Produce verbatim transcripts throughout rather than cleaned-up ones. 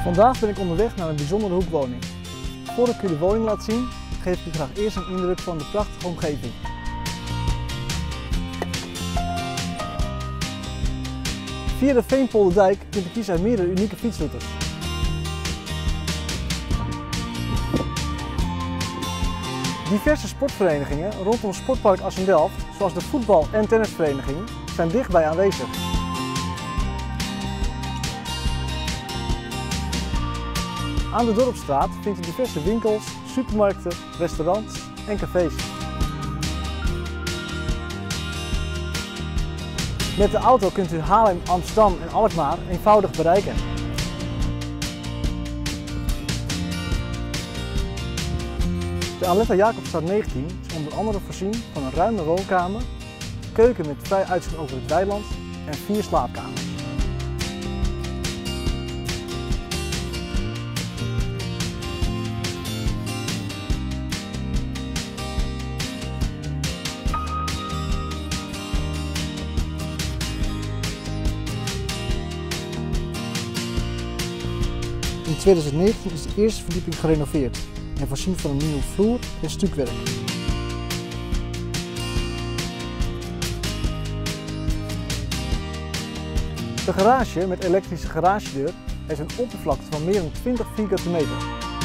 Vandaag ben ik onderweg naar een bijzondere hoekwoning. Voordat ik u de woning laat zien, geef ik u graag eerst een indruk van de prachtige omgeving. Via de Veenpolderdijk kunt u kiezen uit meerdere unieke fietsroutes. Diverse sportverenigingen rondom Sportpark Assendelft, zoals de voetbal- en tennisvereniging, zijn dichtbij aanwezig. Aan de Dorpsstraat vindt u diverse winkels, supermarkten, restaurants en cafés. Met de auto kunt u Haarlem, Amsterdam en Alkmaar eenvoudig bereiken. De Aletta Jacobstraat negentien is onder andere voorzien van een ruime woonkamer, keuken met vrij uitzicht over het weiland en vier slaapkamers. In tweeduizend negentien is de eerste verdieping gerenoveerd en voorzien van een nieuwe vloer en stukwerk. De garage met elektrische garagedeur heeft een oppervlakte van meer dan twintig vierkante meter.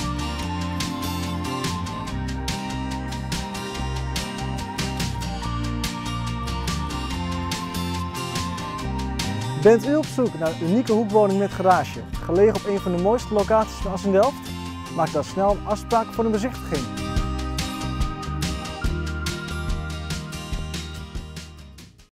Bent u op zoek naar een unieke hoekwoning met garage, gelegen op een van de mooiste locaties van Assendelft? Maak dan snel een afspraak voor een bezichtiging.